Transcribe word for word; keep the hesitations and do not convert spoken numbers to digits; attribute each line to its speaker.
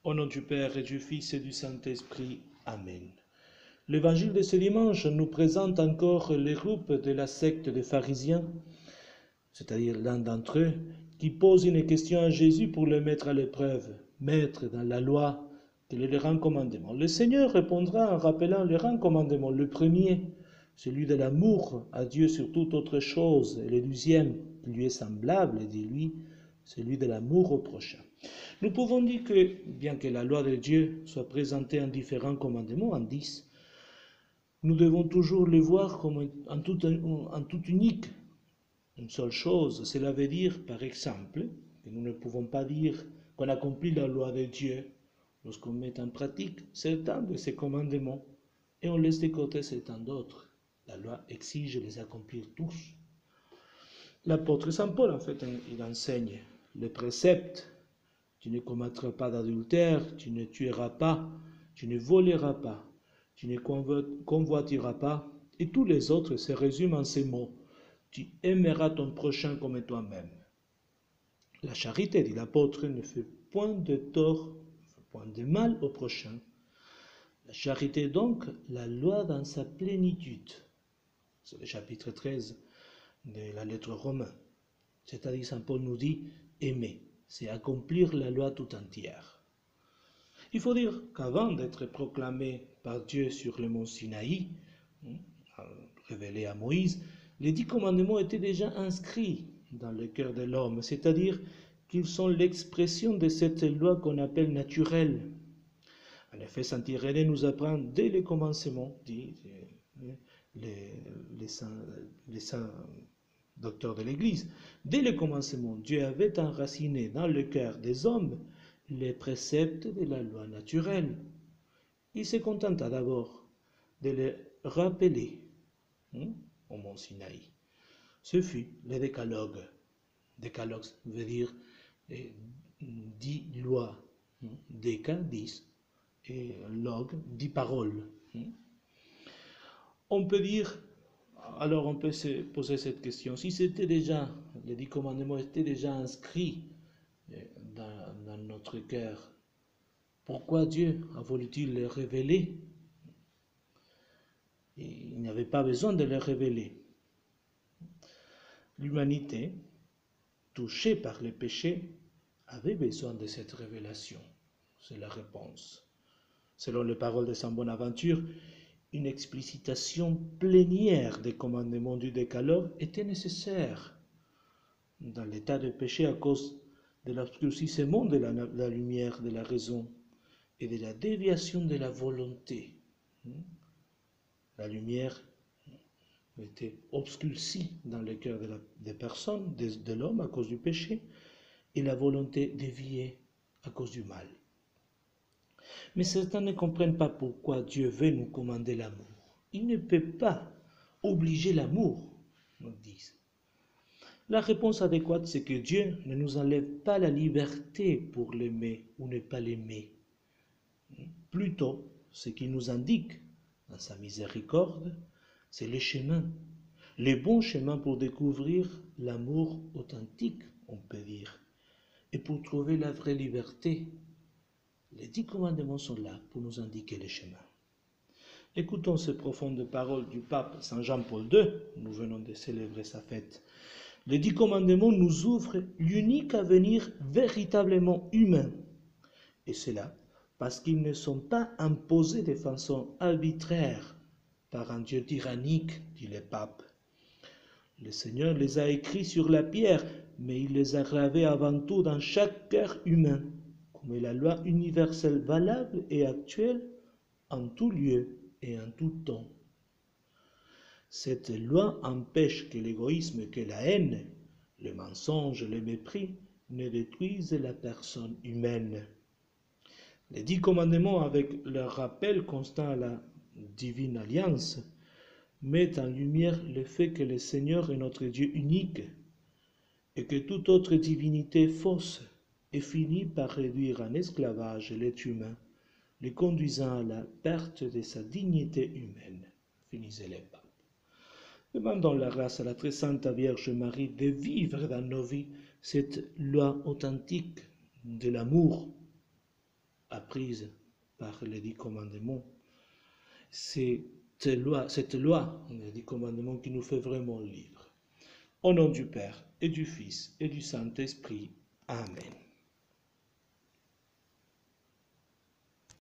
Speaker 1: Au nom du Père et du Fils et du Saint-Esprit. Amen. L'évangile de ce dimanche nous présente encore les groupes de la secte des pharisiens, c'est-à-dire l'un d'entre eux, qui pose une question à Jésus pour le mettre à l'épreuve. Maître, dans la loi, quel est le grand commandement? Le Seigneur répondra en rappelant le grand commandement. Le premier, celui de l'amour à Dieu sur toute autre chose. Et le deuxième, qui lui est semblable, dit lui, celui de l'amour au prochain. Nous pouvons dire que, bien que la loi de Dieu soit présentée en différents commandements, en dix, nous devons toujours le voir comme en tout, en tout unique. Une seule chose, cela veut dire, par exemple, que nous ne pouvons pas dire qu'on accomplit la loi de Dieu lorsqu'on met en pratique certains de ses commandements et on laisse de côté certains d'autres. La loi exige de les accomplir tous. L'apôtre Saint Paul, en fait, il enseigne les préceptes. Tu ne commettras pas d'adultère, tu ne tueras pas, tu ne voleras pas, tu ne convoiteras pas, et tous les autres se résument en ces mots. Tu aimeras ton prochain comme toi-même. La charité, dit l'apôtre, ne fait point de tort, ne fait point de mal au prochain. La charité est donc la loi dans sa plénitude. C'est le chapitre treize de la lettre aux Romains. C'est-à-dire, Saint Paul nous dit aimer, c'est accomplir la loi tout entière. Il faut dire qu'avant d'être proclamé par Dieu sur le mont Sinaï, révélé à Moïse, les dix commandements étaient déjà inscrits dans le cœur de l'homme, c'est-à-dire qu'ils sont l'expression de cette loi qu'on appelle naturelle. En effet, Saint Irénée nous apprend dès le commencement, dit les, les, saints, les saints docteurs de l'Église, dès le commencement, Dieu avait enraciné dans le cœur des hommes les préceptes de la loi naturelle. Il se contenta d'abord de les rappeler hein, au mont Sinaï. Ce fut le décalogue. Décalogue veut dire eh, dix lois, hein, déca, dix, et log, dix paroles. Hein. On peut dire, alors on peut se poser cette question, si c'était déjà, les dix commandements étaient déjà inscrits dans, dans notre cœur, pourquoi Dieu a voulu-t-il les révéler? Il n'y avait pas besoin de les révéler. L'humanité, touchée par les péchés, avait besoin de cette révélation. C'est la réponse. Selon les paroles de Saint Bonaventure, une explicitation plénière des commandements du Décalogue était nécessaire dans l'état de péché à cause de l'obscurcissement de la, la lumière de la raison et de la déviation de la volonté. La lumière était obscurcie dans le cœur de la, des personnes, de, de l'homme à cause du péché, et la volonté déviée à cause du mal. Mais certains ne comprennent pas pourquoi Dieu veut nous commander l'amour. Il ne peut pas obliger l'amour, nous disent. La réponse adéquate, c'est que Dieu ne nous enlève pas la liberté pour l'aimer ou ne pas l'aimer. Plutôt, ce qu'il nous indique dans sa miséricorde, c'est le chemin, les bons chemins pour découvrir l'amour authentique, on peut dire, et pour trouver la vraie liberté. Les dix commandements sont là pour nous indiquer les chemins. Écoutons ces profondes paroles du pape Saint Jean-Paul deux, nous venons de célébrer sa fête. Les dix commandements nous ouvrent l'unique avenir véritablement humain, et cela parce qu'ils ne sont pas imposés de façon arbitraire par un Dieu tyrannique, dit le pape. Le Seigneur les a écrits sur la pierre, mais il les a gravés avant tout dans chaque cœur humain, comme la loi universelle valable et actuelle en tout lieu et en tout temps. Cette loi empêche que l'égoïsme, que la haine, le mensonge, le mépris ne détruisent la personne humaine. Les dix commandements, avec leur rappel constant à la divine alliance, mettent en lumière le fait que le Seigneur est notre Dieu unique et que toute autre divinité fausse et finit par réduire en esclavage l'être humain, le conduisant à la perte de sa dignité humaine. Finissez les papes. Demandons la grâce à la très sainte Vierge Marie de vivre dans nos vies cette loi authentique de l'amour apprises par les dix commandements. C'est cette loi, cette loi, les dix commandements qui nous fait vraiment libres. Au nom du Père et du Fils et du Saint-Esprit. Amen.